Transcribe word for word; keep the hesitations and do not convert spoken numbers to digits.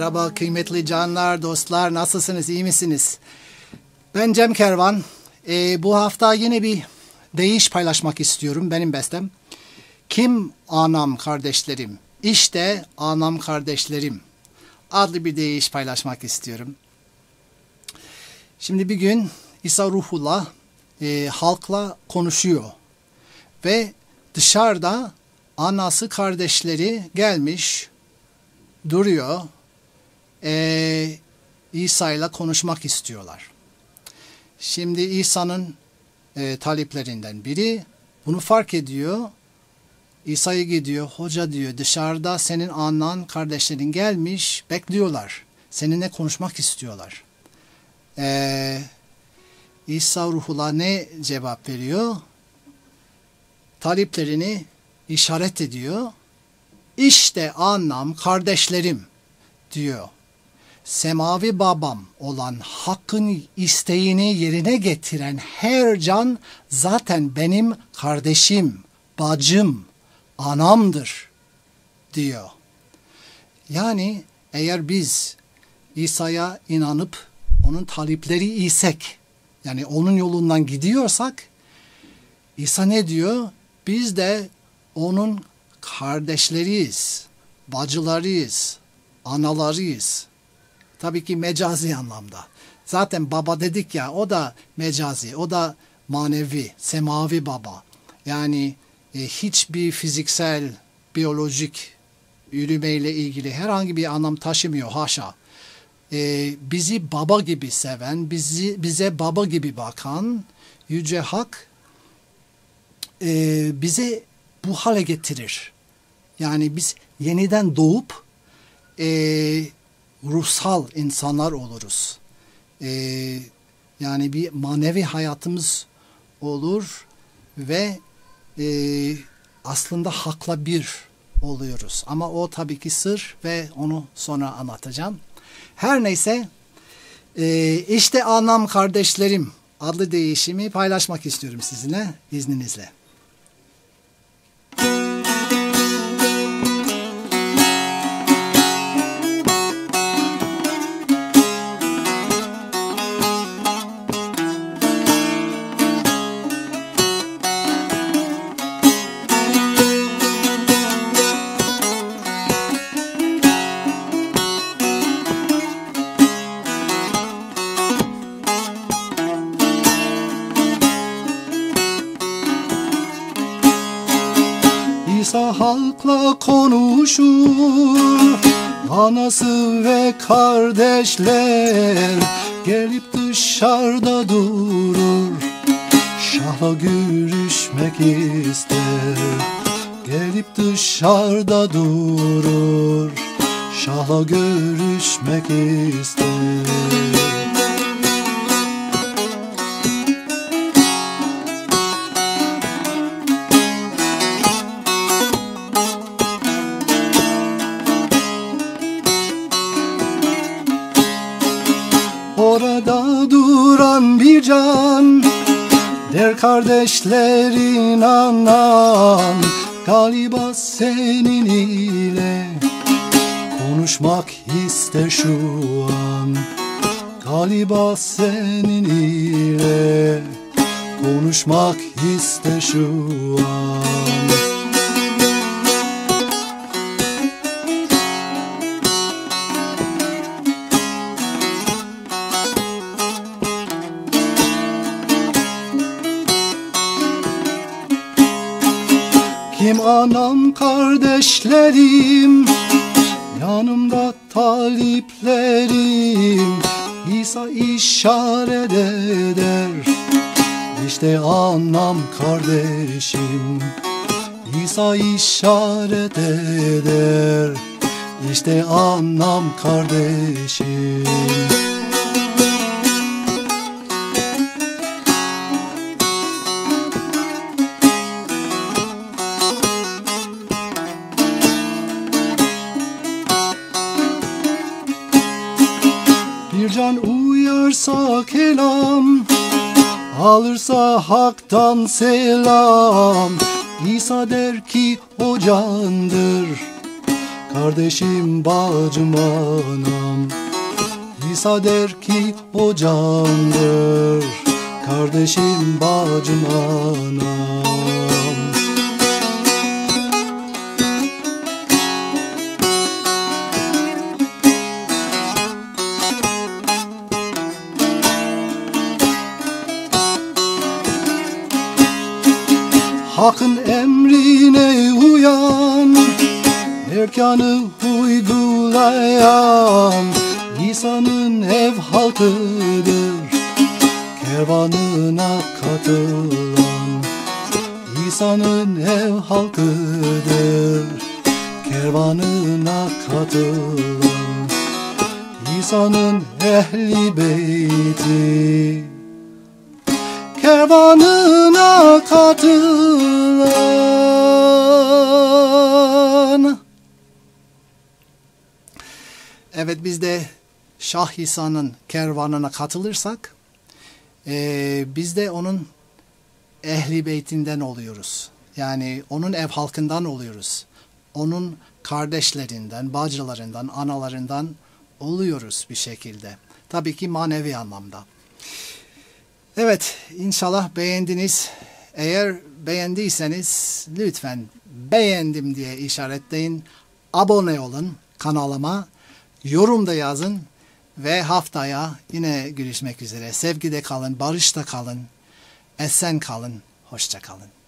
Merhaba kıymetli canlar, dostlar, nasılsınız, iyi misiniz? Ben Cem Kervan. Ee, bu hafta yine bir deyiş paylaşmak istiyorum, benim bestem. Kim anam kardeşlerim? İşte anam kardeşlerim adlı bir deyiş paylaşmak istiyorum. Şimdi bir gün İsa Ruhullah e, halkla konuşuyor ve dışarıda anası kardeşleri gelmiş duruyor. Ee, İsa ile konuşmak istiyorlar. Şimdi İsa'nın e, taliplerinden biri bunu fark ediyor. İsa'ya gidiyor. Hoca diyor, dışarıda senin anan kardeşlerin gelmiş, bekliyorlar. Seninle konuşmak istiyorlar. Ee, İsa Ruhullah ne cevap veriyor? Taliplerini işaret ediyor. İşte anam kardeşlerim diyor. Semavi babam olan Hakk'ın isteğini yerine getiren her can zaten benim kardeşim, bacım, anamdır diyor. Yani eğer biz İsa'ya inanıp onun talipleri isek, yani onun yolundan gidiyorsak, İsa ne diyor? Biz de onun kardeşleriyiz, bacılarıyız, analarıyız. Tabii ki mecazi anlamda. Zaten baba dedik ya, o da mecazi, o da manevi, semavi baba. Yani e, hiçbir fiziksel, biyolojik yürümeyle ilgili herhangi bir anlam taşımıyor, haşa. E, bizi baba gibi seven, bizi bize baba gibi bakan Yüce Hak e, bize bu hale getirir. Yani biz yeniden doğup e, ruhsal insanlar oluruz. E, yani bir manevi hayatımız olur ve e, aslında Hak'la bir oluyoruz. Ama o tabii ki sır ve onu sonra anlatacağım. Her neyse e, işte anam kardeşlerim adlı değişimi paylaşmak istiyorum sizinle, izninizle. İsa halkla konuşur, anası ve kardeşler gelip dışarıda durur. Şahla görüşmek ister, gelip dışarıda durur. Şahla görüşmek ister. Orada duran bir can der, kardeşlerin anan galiba senin ile konuşmak ister şu an. Galiba senin ile konuşmak ister şu an. Kim anam kardeşlerim, yanımda taliplerim, İsa işaret eder. İşte anam kardeşim, İsa işaret eder. İşte anam kardeşim. Bir can uyarsa kelam, alırsa Hak'tan selam. İsa der ki o candır, kardeşim bacım anam. İsa der ki o candır, kardeşim bacım anam. Hakkın emrine uyan, erkanı uygulayan İsa'nın ev halkıdır, kervanına katılan. İsa'nın ev halkıdır, kervanına katılan. İsa'nın ehli beyti, kervanına katılan. Evet, biz de Şah İsa'nın kervanına katılırsak e, biz de onun ehli beytinden oluyoruz. Yani onun ev halkından oluyoruz. Onun kardeşlerinden, bacılarından, analarından oluyoruz bir şekilde. Tabii ki manevi anlamda. Evet, inşallah beğendiniz. Eğer beğendiyseniz lütfen beğendim diye işaretleyin. Abone olun kanalıma. Yorum da yazın. Ve haftaya yine görüşmek üzere. Sevgide kalın, barışta kalın, esen kalın, hoşça kalın.